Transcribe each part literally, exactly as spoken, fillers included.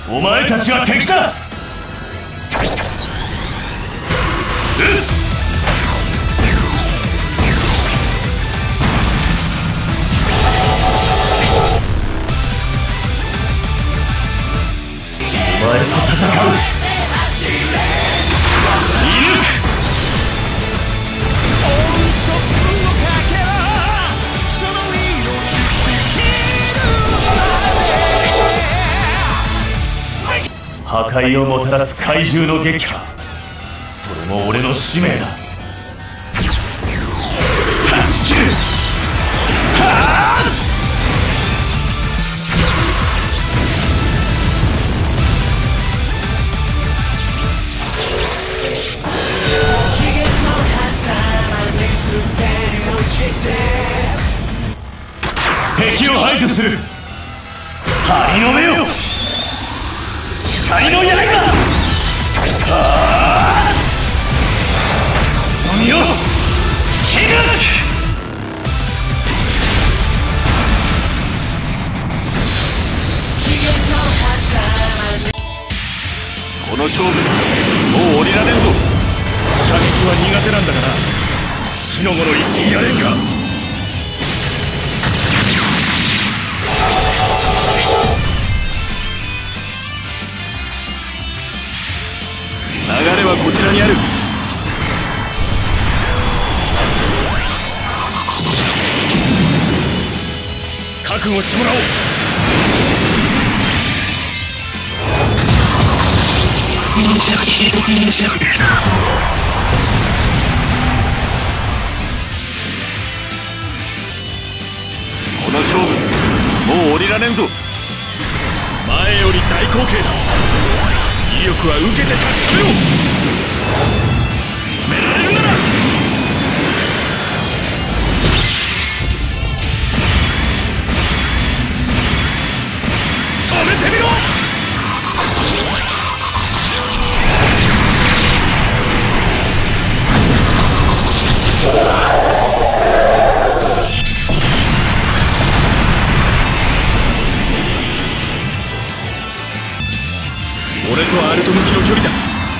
お前たちは敵だ。撃つ。お前と戦う。射抜く。破壊をもたらす怪獣の撃破、それも俺の使命だ。断ち切る。はあ！敵を排除する。針の目よ、光の刃。ああ！その身を突き抜く。この勝負もう降りられんぞ。射撃は苦手なんだから死の頃言ってやれんか。流れはこちらにある。覚悟してもらおう。この勝負もう降りられんぞ。前より大口径だ。威力は受けて確かめろ。止められるなら止めてみろ。俺とアルト向きの距離だ。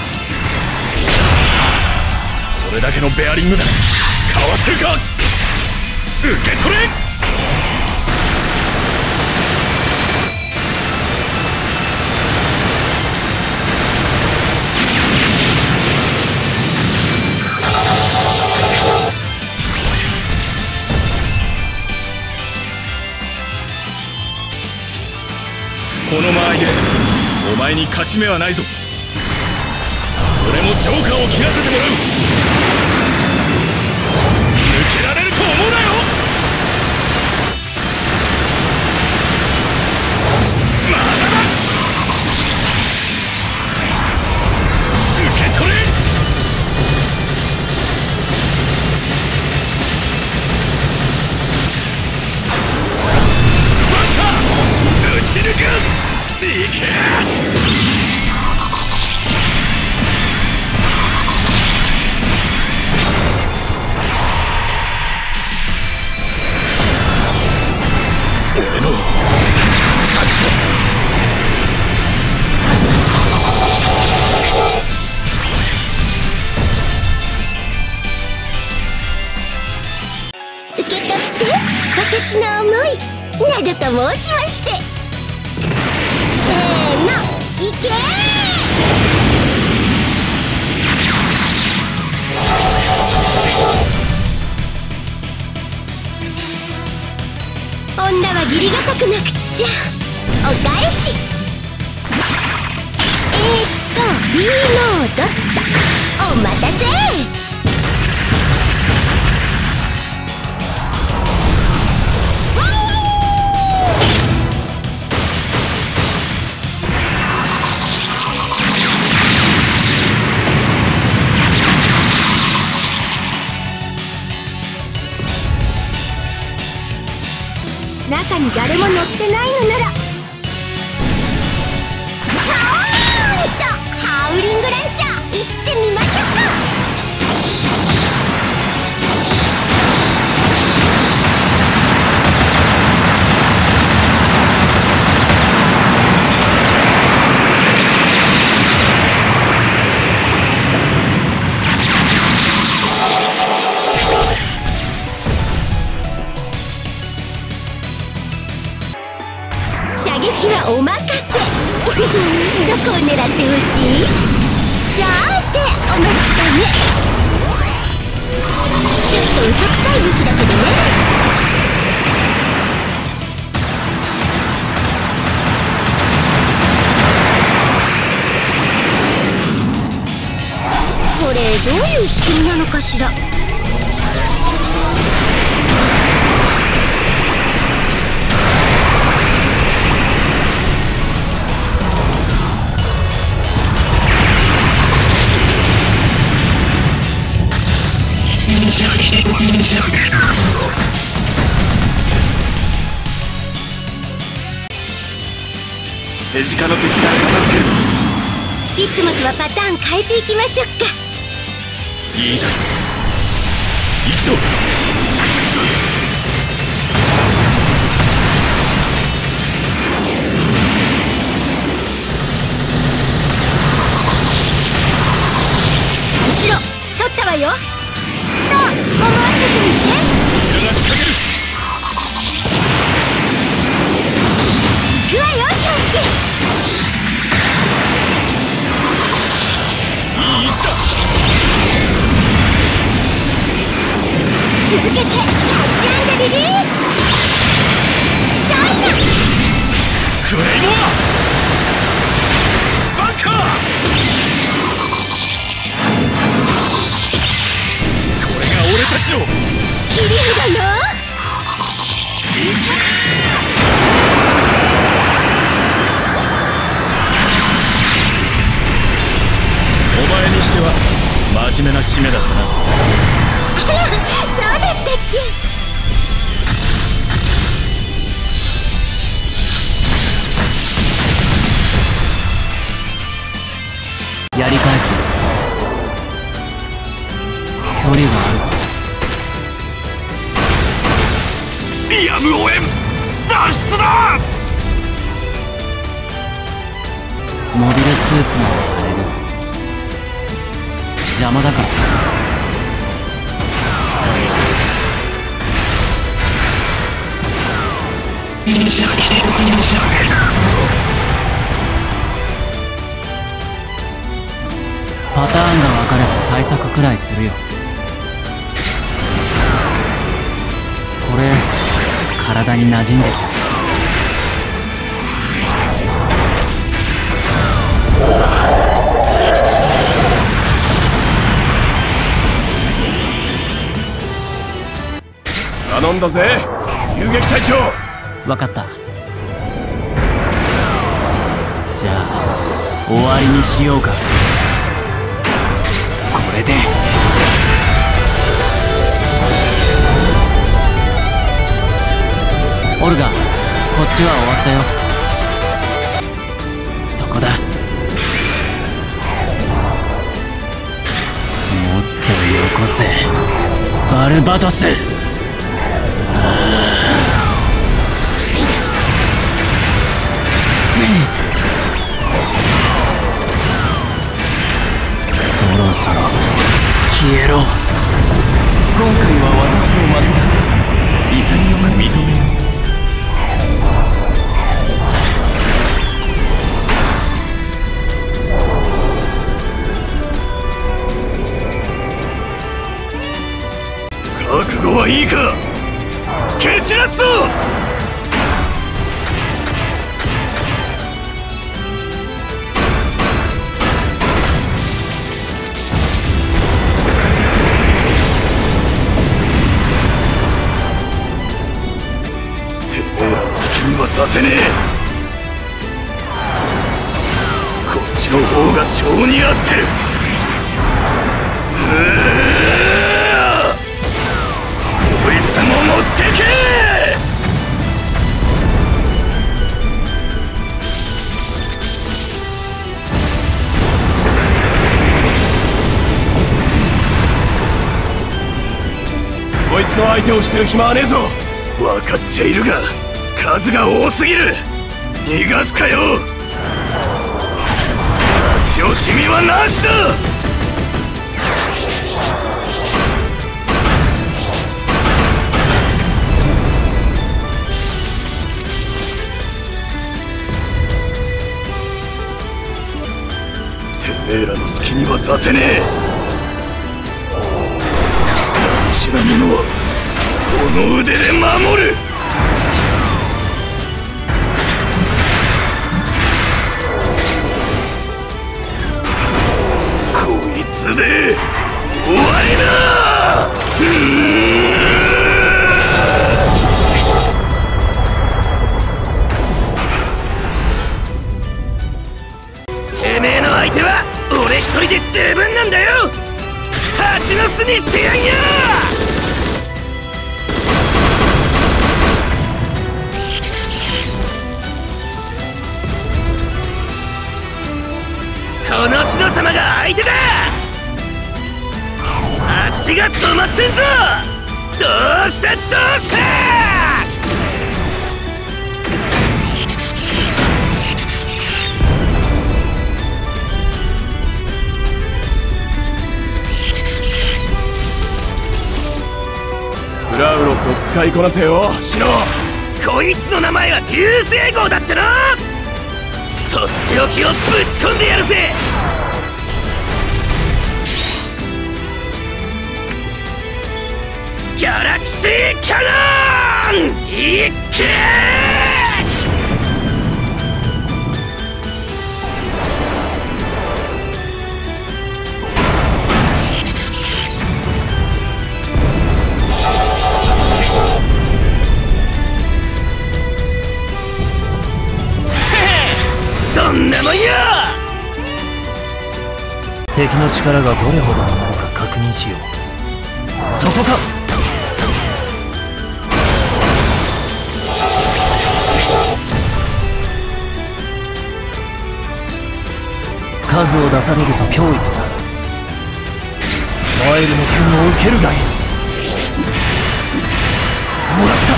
これだけのベアリングだ。かわせるか。受け取れ。この間合いでお前に勝ち目はないぞ。俺もジョーカーを切らせてもらう。抜けられると思うなよ。まだだ。受け取れ。バカ、撃ち抜く。いけ。俺の勝ちだ。 受け取って私の思いなどと申しまして。せーの、いけー。女は義理がたくなくっちゃ。お返し。えーっと B モードっと。お待たせ。中に誰も乗ってないのなら、パーンとハウリングレンチャー行ってみましょうか。 せどこを狙ってほしい？さーてお待ちかね。ちょっと嘘くさい武器だけどね。これどういう仕組みなのかしら。 手近の敵から片付ける。 いつもとはパターン変えていきましょうか。 いいだろう。行くぞ。 後ろ取ったわよ。と思わせていて。 こちらが仕掛ける。 行くわよ、キョウスケ。 いい位置だ。 続けてキャッチ&リリース。ジョイナクレイモアバカー。これが俺たちの切り札よ。 いけ。お前にしては真面目な締めだったな。 あら、そうだったっけ。 やり返す。距離がある。 やむをえん。脱出だ。 モビルスーツならやれる。邪魔だから。パターンが分かれば対策くらいするよ。これ体に馴染んできた。 頼んだぜ、遊撃隊長。 分かった。じゃあ終わりにしようか。これでオルガ、こっちは終わったよ。そこだ。もっとよこせバルバトス。そろそろ消えろ。 今回は私の負けだ。潔く認めよう。覚悟はいいか。蹴散らすぞ。てめえらの好きにはさせねえ。こっちの方が性に合ってる。うーこいつも持ってけ。そいつの相手をしてる暇はねえぞ。分かっちゃいるが数が多すぎる。逃がすかよ。足惜しみはなしだ。 てめえらの好きにはさせねえ。大事なものはこの腕で守る。こいつで終わりだ。うーんてめえの相手は俺一人で十分なんだよ。蜂の巣にしてやんよ。この篠様が相手だ。足が止まってんぞ。どうしたどうした。フラウロスを使いこなせよ、シノ。こいつの名前は流星号だってな。とっておきをぶち込んでやるぜ。ギャラクシーキャノンいっけどんなもんよ。 敵の力がどれほどのものか確認しよう。そこか。数を出されると脅威となる。マイルの剣を受けるがいい。もらった。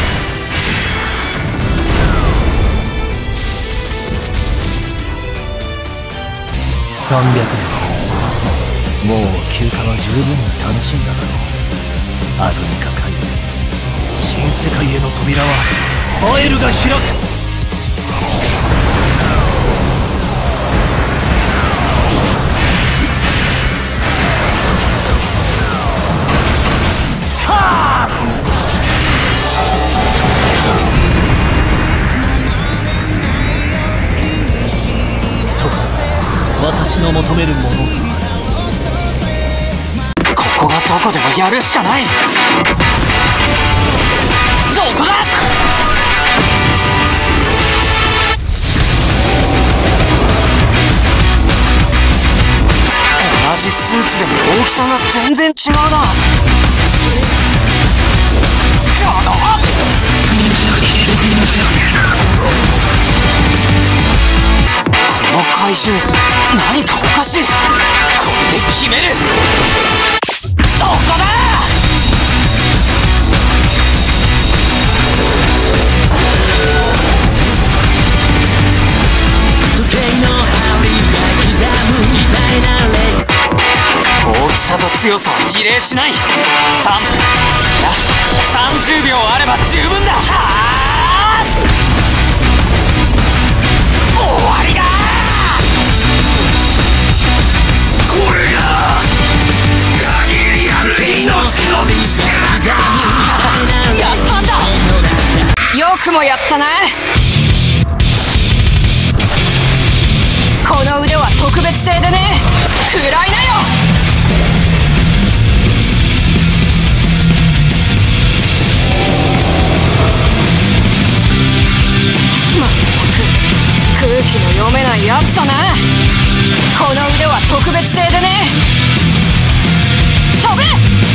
さんびゃくねん。もう休暇は十分に楽しんだだろう。アグニカ海新世界への扉はマイルが開く。そうか、私の求めるものがここはどこでもやるしかない。そこだ。同じスーツでも大きさが全然違うな。このこの怪獣何かおかしい。これで決める。そこだ。時計の針が刻むみたいなレイ。大きさと強さは比例しない。さんぷんいやさんじゅうびょうあれば十分だ。はあ終わりだ。これが限りある命の力だ。やったんだ。 よくもやったな。この腕は特別製でね。食らいなよ。まったく空気の読めないやつだな。この腕は特別製でね。飛べ。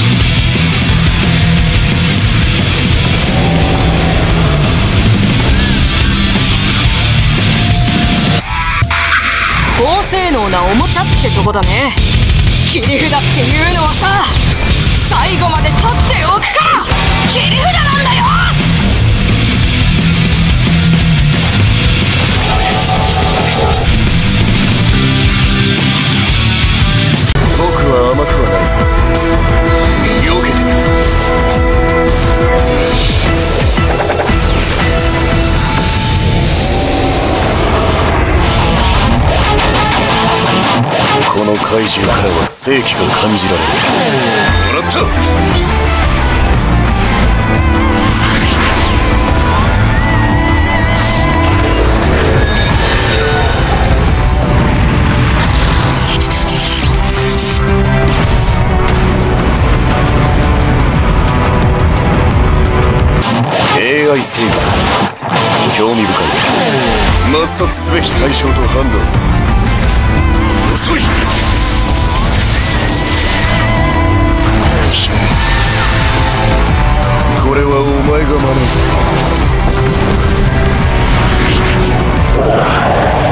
高性能なおもちゃってとこだね。切り札っていうのはさ、最後まで取っておくから切り札なんだよ。 僕は甘くはないぞ。避けてこのの怪獣からは生気が感じられる。もらった。エーアイ 制御興味深い。抹殺すべき対象と判断する。遅い。これはお前が招いた。